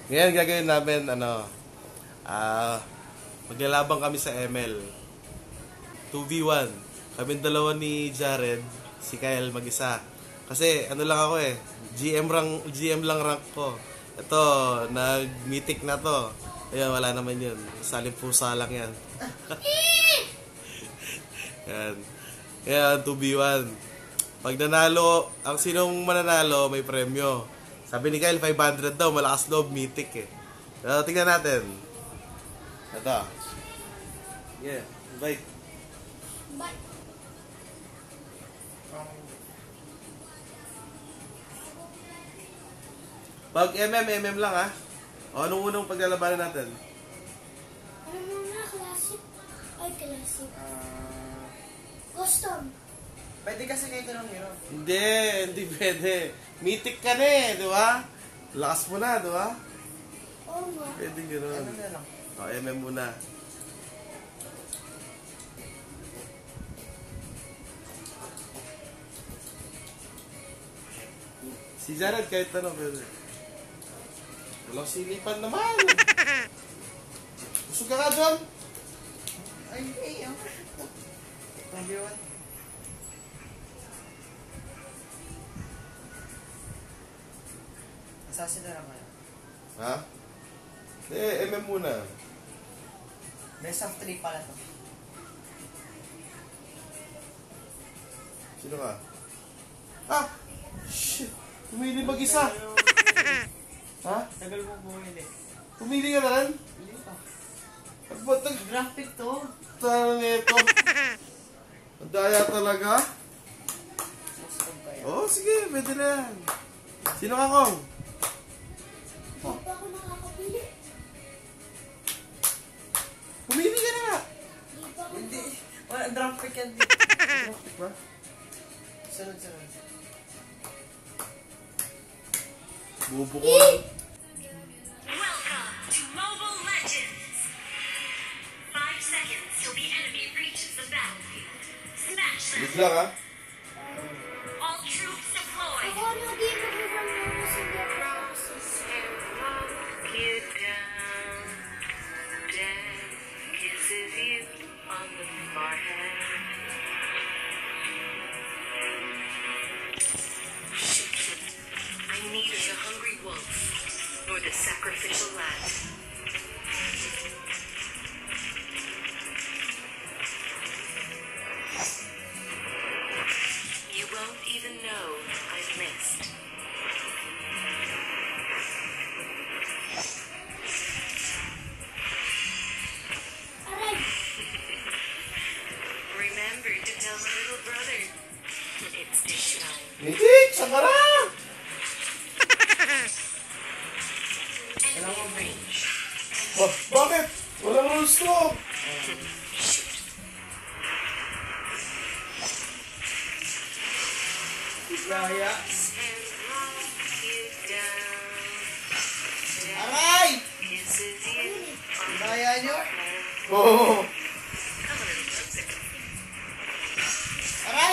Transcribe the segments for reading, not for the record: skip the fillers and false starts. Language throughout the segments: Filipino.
Ngayon gagawin namin, maglalabang kami sa ML. 2v1. Kaming dalawa ni Jared, si Kyle mag-isa. Kasi ano lang ako eh, GM lang rank ko. Ito, nag-mythic na to. Ayun, wala naman yun. Saling pusa lang yan. Yan. Yan, 2v1. Pag nanalo, ang sinong mananalo, may premyo. Sabi ni Kyle, 500 daw, malakas loob, mythic eh. So, tingnan natin. Ito. Yeah, invite. Pag MM lang ha. O, anong unang paglalabanan natin? Ano muna, classic? Ay, classic. Custom. Pwede kasi kayo ng hero. Hindi pwede. Mythic ka na eh, di ba? Lakas mo na, di ba? Oo nga. Pwede gano'n. Ano na lang? O, MM muna. Si Jared kahit ano pwede. Walang silipan naman. Busog ka ka, John? Ay, ay, Number 1. Assassin na lang kayo. Ha? MM muna. Best of 3 pala to. Sino ka? Ah! Shit! Pumili mag-isa! Ha? Tagal mo bumili. Pumili ka na rin? Hindi pa. Ano ba ito? Graphic to. Tara nito. Ang daya talaga? Subscribe kayo. Oo, sige. Pwede na yan. Sino ka, Kong? Hindi pa ako nakakapili. Pumili ka na nga! Hindi pa ako Hindi. Wala, graphic yan dito. Traffic ba? Sunod. Bubo ko. Welcome to Mobile Legends! 5 seconds till the enemy reaches the battlefield. Smash them! Wait lang ha. All troops deployed! Ako nag-game ako from mga single classes. You down, death kisses you on the forehead. I'm neither the hungry wolf nor the sacrificial lamb. You won't even know I've missed. Aray! Remember to tell my little brother. It's dish time. Mitik! Saan ka na? Enemy range. Oh, bakit? Walang rules to. Shoot. Gaya. And roll you down. Aray! Kisses you on the Gaya nyo. forehead. Oo. Come a little closer. Aray!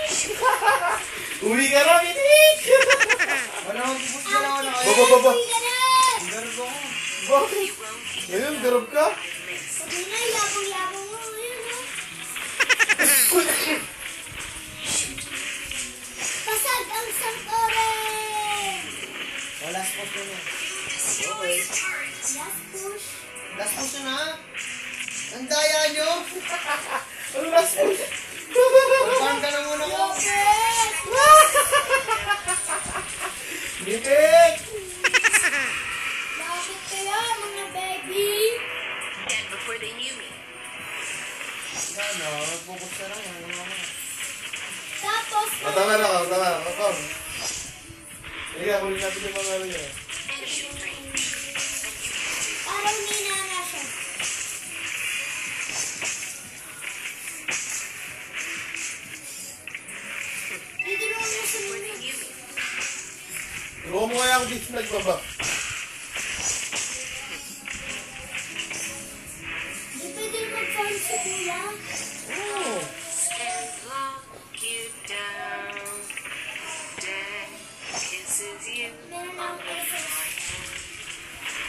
Uli ka na, Mitik! Wala akong bubus na lang ako na kayo. Baba. Hindi ka na! Gargo ko. Bakit? You won't even Ngayon, know garab ka? I've missed. Sabi na, yabang-yabang mo. Ayun o. Pasag ang sangkoren! Wala spot na yan. Destroy the turret. Last push. Last push na. Ang daya nyo. Ano last push? Pagpaan ka na muna ko. Yes! Mitik! Bakit kaya mga baby? Dead before they knew me. Ano, focus ka lang. Ano naman. Tapos, Matama na ka, matama na. Matama. Sige, huli natin yung mga ano niya. Enemy range. parang ninana siya. Dito naman mo sumunod. Huwag mo kaya ang disnag baba. Di pwede mag-farm sa kuya. Oo. Meron na akong essence.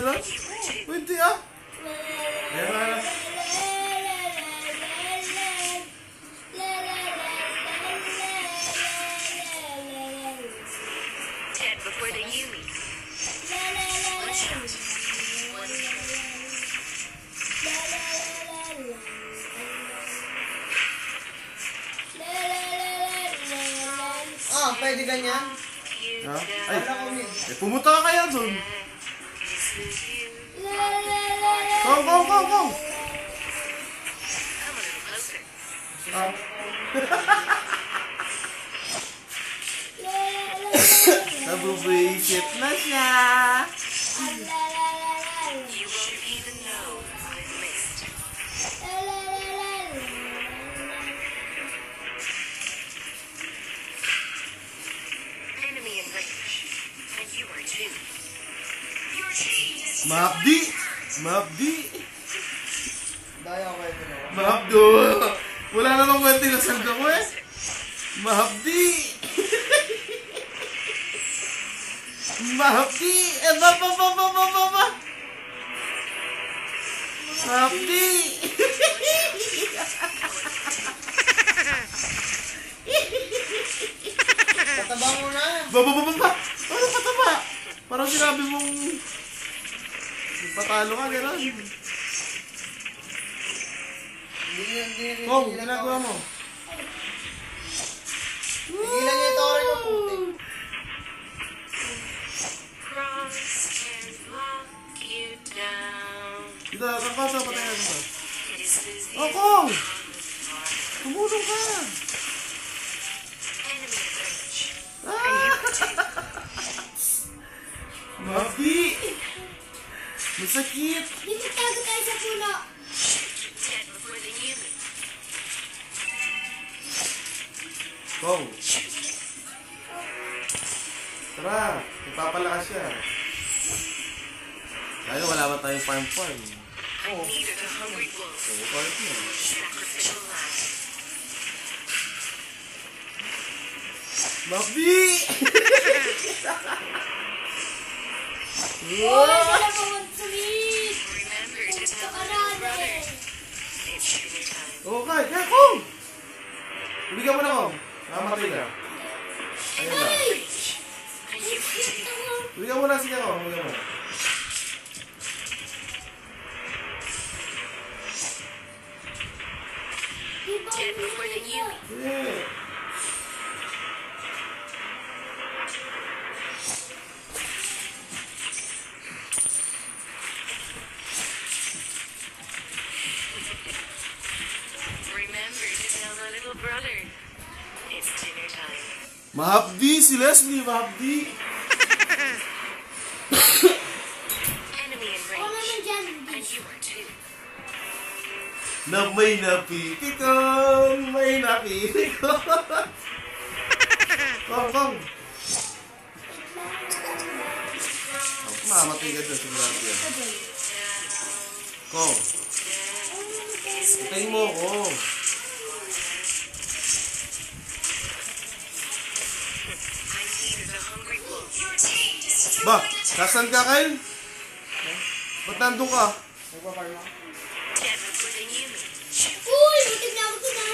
gano'n? Pwede ah. Ayan na. Ten before the Yumi. Ah, pwede ganyan? Ha? Ay, Wala ko mid. pumunta ka kaya dun. Kong. Come a little closer. Ah. Nabubuisit na siya. You won't even know I've missed. Enemy in range. And you are too. Your team is Mabdi. Daya ko ito na. Mahabdo. Wala namang kwente na sanda ko eh. Mahabdi. Mahabdi. Ba. Mahabdi. Pataba mo na. Ba. Ano pataba? Parang sinabi mong patalo ka, gano'n. Hindi. Kong, ginagawa mo. Tigilan niya ito rin ang putik. cross and lock you down. Dito, kapasa, patay na dito. This is the Oh, Kong! Tumulong ka! enemy in range. Mabi! Masakit! Dito tago tayo sa puno. Ten before the Yumi. Kong! Tara! Ipapalakas siya. Kaya wala ba tayong farm? Neither the hungry wolf. Farm mo. Sacrificial lamb. Mabi! Oh, wala pa mansumit. Remember to Punta tell ka little na brother. eh. It's dinner time. Okay, kaya Kong! Bigyan mo na Kong. Nakamatay ka. Ayun na. Range. And you are too. Bigyan mo na, sige Kong. Bigyan mo. Di ba Ten before the Yumi. Yeah. Remember to tell the little brother. It's dinner time. Mahabdi si Leslie, mahabdi. Enemy in Ako naman range. dyan. And you are too. Na may napiti ko, may napiti ko. Kong. Mamatay ka dyan, sigurado yan. Kong, itayin mo ko. I neither the hungry wolf. Your team destroyed. Ba, kasan ka, Kyle? Ba't nandun ka? Nagpaparma. Ten before the Yumi. Uy, butig na ako dun ah.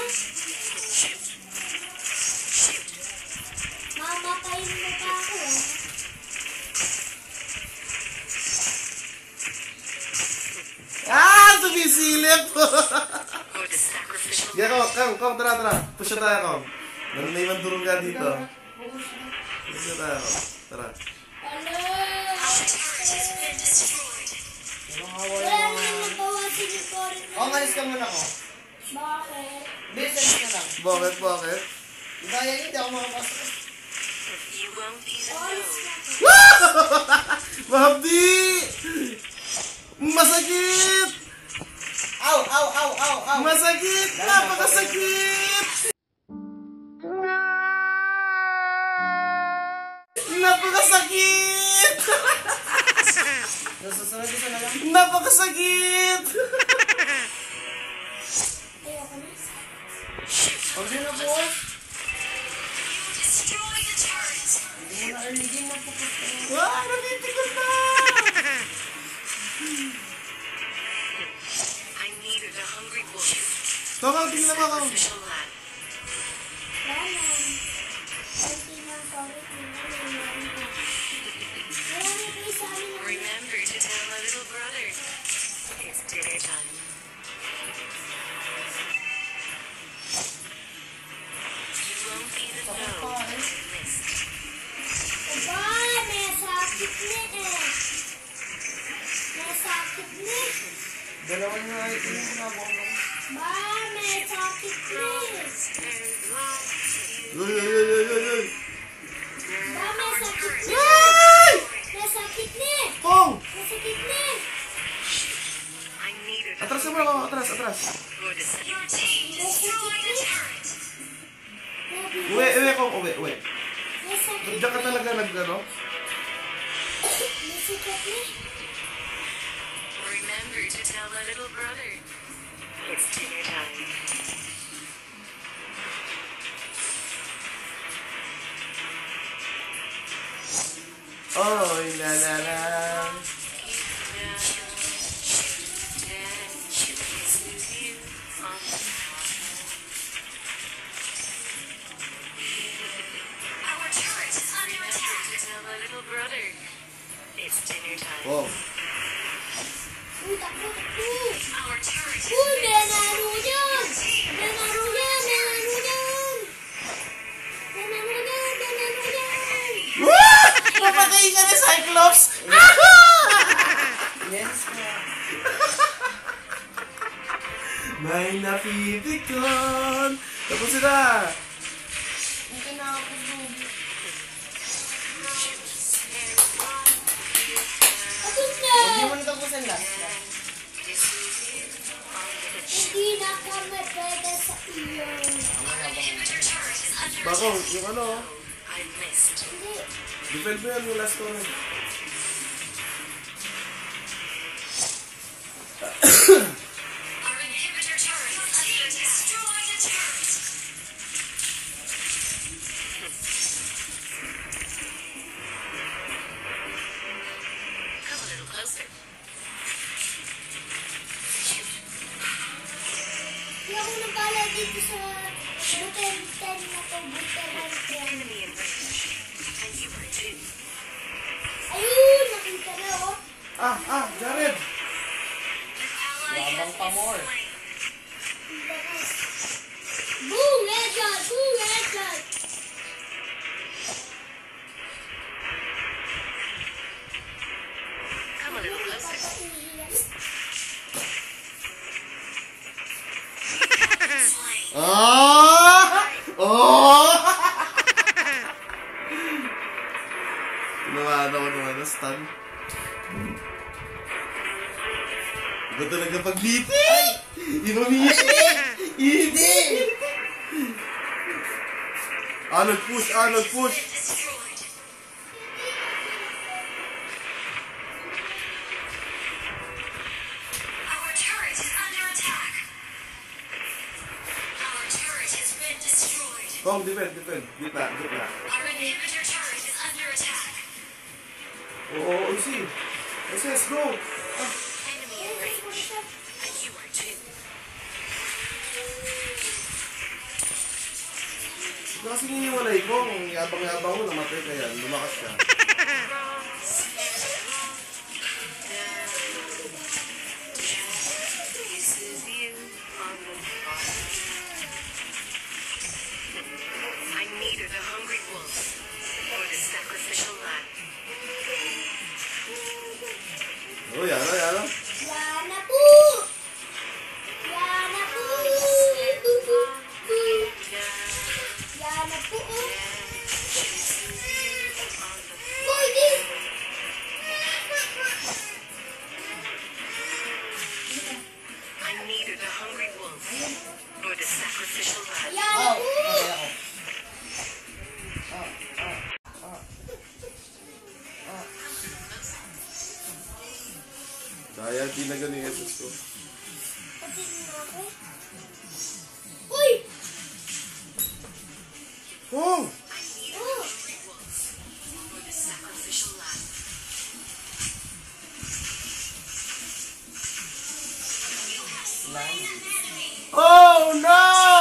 Mamatayin mo pa ako ah. Sumisilip! Or the sacrificial Yeah, Kong, tara. Push na tayo, Kong. Meron na ibang durong ka dito. Push na tayo, Kong. Tara. Hello. turret has been destroyed. Wala naman nabawasin yung korin na. Oh, malis ka muna ko. Bakit? Bilis, alis na lang. Bakit? Daya niyo, hindi ako makapasok. You won't even Oras know. na po. Mahabdi! Masakit! Ow, ow, ow, ow, ow. Masakit! Napakasakit! Napakasakit! Susunod isa na lang. Napakasakit! Ayoko na. Huwag nyo na boss. Destroy the turret. Hindi mo na early game na po. Wah! Natitikot na! I needed a hungry wolf. Tama, tingnan mo ako. Sacrificial lamb. Laman. Konti ng correct nila. Marami kayo sa amin na. Remember to tell my little brother. It's dinner time. You won't even know what you missed. Aba, may sakit na eh. May sakit na. Dalawa nyo ay tinabong. Ba, may sakit na. Uy, uy, uy, uy, uy, uy. Ba, may sakit na. Ay! May sakit na. Pong! May sakit na. I needed a Atras mo ako, atras, atras. good your team destroyed the turret. Uwi, uwi ko, uwi, uwi. May sakit Diyan ka talaga nag-ano? May sakit na. Remember to tell my little brother. It's dinner time. Oh, la la la. Our turret is under attack. Tell my little brother. It's dinner time. Pong. Uy, takbo, takbo. Our turret is Uy, may laro yan. May laro yan. May laro yan. May laro yan. May laro yan. Wah! Napatay ka ni Cyclops! Yes, na. May napipikon! Tapos sila! Hindi na ako lugi. Tapos na. Huwag nyo muna tapusin last. Hindi na kami pwede sa iyo. Inhibitor turret is under Bakong, yung ano, I missed. Hindi. defend mo yan yung last one. Our inhibitor turret is under attack. Destroy the turret. Come a little closer. Hindi ako nabala dito sa button 10 na to. Button 1. Enemy in range. And you are too. Ayun, nakita na oh. Jared! An ally Yabang pa has more. been slain. Boom, headshot. Boom, headshot. Come a little closer. Slain. Oh! Tinamaan ako naman na stun. Iba talaga pagliti! Iba miti! Hindi! Nag-push! Nag-push! Destroyed. Our turret is under attack. Our turret has been destroyed. Kong, defend, defend. Gitna, gitna. Our inhibitor turret is under attack. Oo, easy. SS, go! Enemy in range. And you are too. Ito kasi niniwalay ko, kung yabang-yabang mo, namatay ka yan. Lumakas ka. This is you on the spot. I needed a hungry wolf or the sacrificial lamb. Oh, yan, yan. Yan na po. Yan na po. Yan na po. Kaya di na ganun yung Jesus ko. Pati na ako. Uy! Oh! Oh! Oh no!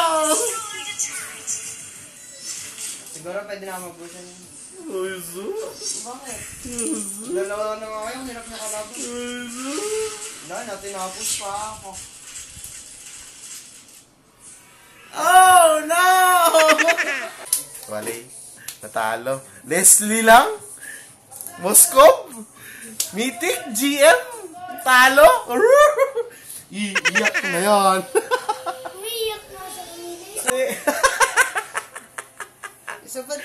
Siguro pwede na mag-busan yun. Oh, Jesus! Bakit? Dalawa na nga kayo, hirap niya kalaban. Wala na, tinapos pa ako. Oh no! Wali. Natalo. Leslie lang? Moskov? Mythic? GM? Talo? Iiyak na yan. Umiiyak na sa kanila. Isa pa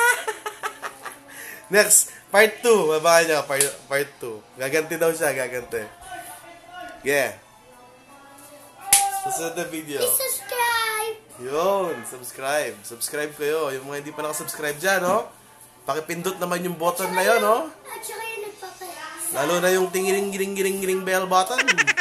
Next, part 2. Mabahan niya, part 2. Gaganti daw siya, gaganti. Yeah. Susunod na video. Subscribe! Yun, subscribe. Subscribe kayo. Yung mga hindi pa nakasubscribe dyan, no? Pakipindot naman yung button na yun, no? At saka yung nagpapalasa. Lalo na yung tingiring-giring-giring bell button.